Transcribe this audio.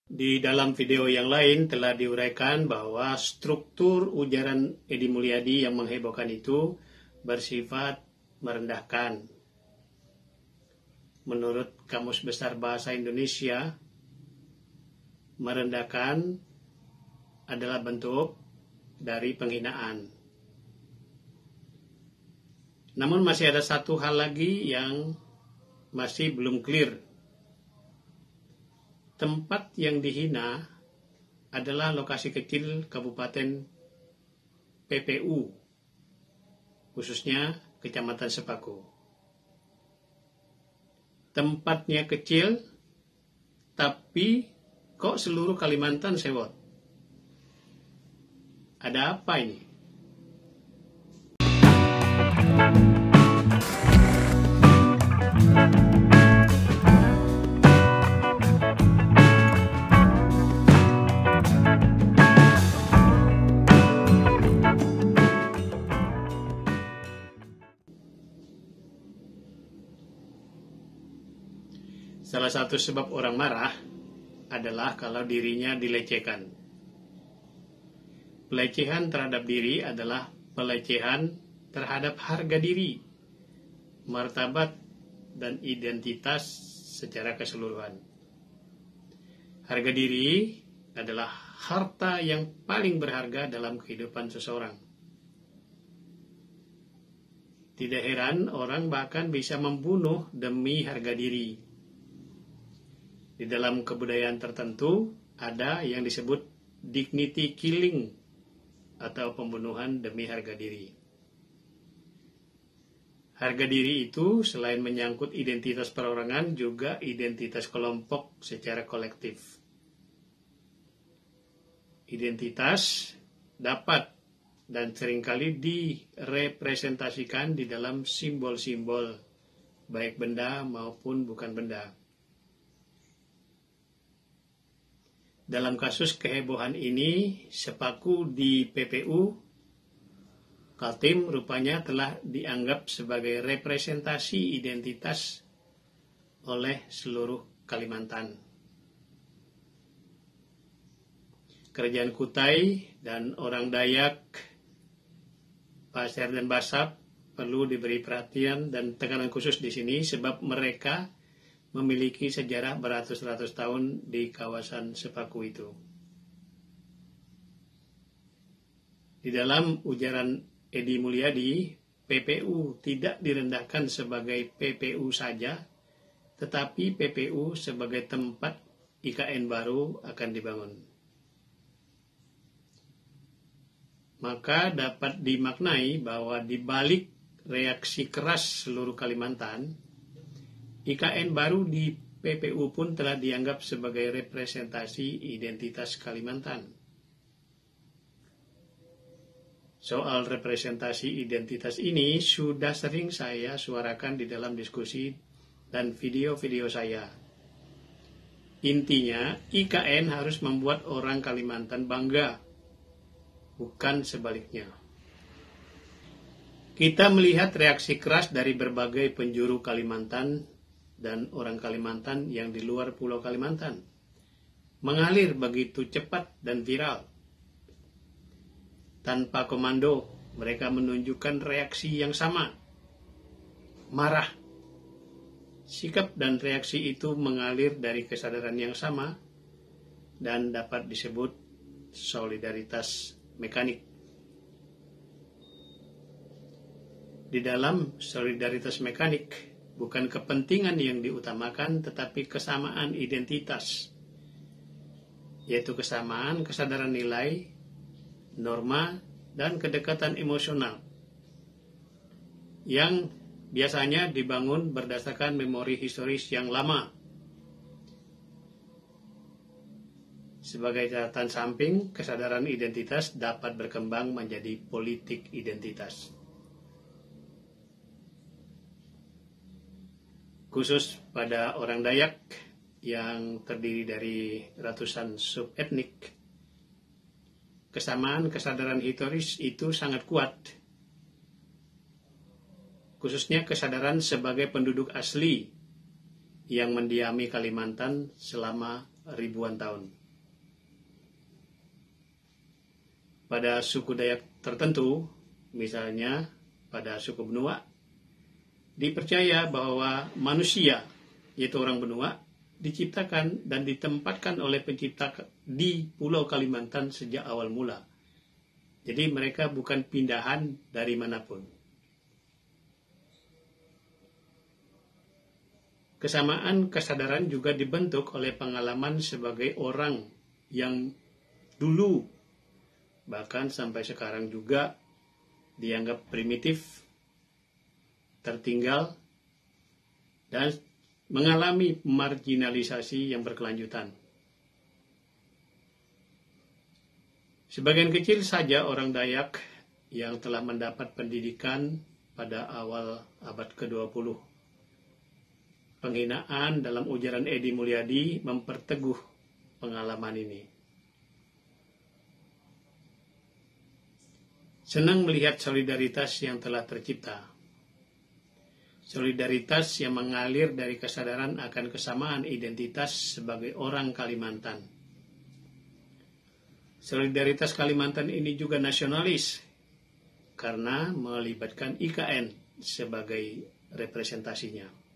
Di dalam video yang lain telah diuraikan bahwa struktur ujaran Edi Mulyadi yang menghebohkan itu bersifat merendahkan. Menurut Kamus Besar Bahasa Indonesia, merendahkan adalah bentuk dari penghinaan. Namun masih ada satu hal lagi yang masih belum clear. Tempat yang dihina adalah lokasi kecil Kabupaten PPU, khususnya Kecamatan Sepaku. Tempatnya kecil, tapi kok seluruh Kalimantan sewot? Ada apa ini? Salah satu sebab orang marah adalah kalau dirinya dilecehkan. Pelecehan terhadap diri adalah pelecehan terhadap harga diri, martabat, dan identitas secara keseluruhan. Harga diri adalah harta yang paling berharga dalam kehidupan seseorang. Tidak heran orang bahkan bisa membunuh demi harga diri. Di dalam kebudayaan tertentu ada yang disebut dignity killing atau pembunuhan demi harga diri. Harga diri itu selain menyangkut identitas perorangan juga identitas kelompok secara kolektif. Identitas dapat dan seringkali direpresentasikan di dalam simbol-simbol, baik benda maupun bukan benda. Dalam kasus kehebohan ini, Sepaku di PPU, Kaltim rupanya telah dianggap sebagai representasi identitas oleh seluruh Kalimantan. Kerajaan Kutai dan orang Dayak, Pasir dan Basab perlu diberi perhatian dan tekanan khusus di sini sebab mereka memiliki sejarah beratus-ratus tahun di kawasan Sepaku itu. Di dalam ujaran Edi Mulyadi, PPU tidak direndahkan sebagai PPU saja, tetapi PPU sebagai tempat IKN baru akan dibangun. Maka dapat dimaknai bahwa di balik reaksi keras seluruh Kalimantan, IKN baru di PPU pun telah dianggap sebagai representasi identitas Kalimantan. Soal representasi identitas ini sudah sering saya suarakan di dalam diskusi dan video-video saya. Intinya, IKN harus membuat orang Kalimantan bangga, bukan sebaliknya. Kita melihat reaksi keras dari berbagai penjuru Kalimantan dan orang Kalimantan yang di luar Pulau Kalimantan mengalir begitu cepat dan viral. Tanpa komando, mereka menunjukkan reaksi yang sama, marah. Sikap dan reaksi itu mengalir dari kesadaran yang sama dan dapat disebut solidaritas mekanik. Di dalam solidaritas mekanik, bukan kepentingan yang diutamakan, tetapi kesamaan identitas, yaitu kesamaan kesadaran nilai, norma, dan kedekatan emosional, yang biasanya dibangun berdasarkan memori historis yang lama. Sebagai catatan samping, kesadaran identitas dapat berkembang menjadi politik identitas. Khusus pada orang Dayak yang terdiri dari ratusan subetnik, kesamaan kesadaran historis itu sangat kuat. Khususnya kesadaran sebagai penduduk asli yang mendiami Kalimantan selama ribuan tahun. Pada suku Dayak tertentu, misalnya pada suku Benua, dipercaya bahwa manusia, yaitu orang Benua, diciptakan dan ditempatkan oleh pencipta di Pulau Kalimantan sejak awal mula. Jadi mereka bukan pindahan dari manapun. Kesamaan kesadaran juga dibentuk oleh pengalaman sebagai orang yang dulu, bahkan sampai sekarang juga dianggap primitif, tertinggal, dan mengalami marginalisasi yang berkelanjutan. Sebagian kecil saja orang Dayak yang telah mendapat pendidikan pada awal abad ke-20. Penghinaan dalam ujaran Edi Mulyadi memperteguh pengalaman ini. Senang melihat solidaritas yang telah tercipta. Solidaritas yang mengalir dari kesadaran akan kesamaan identitas sebagai orang Kalimantan. Solidaritas Kalimantan ini juga nasionalis karena melibatkan IKN sebagai representasinya.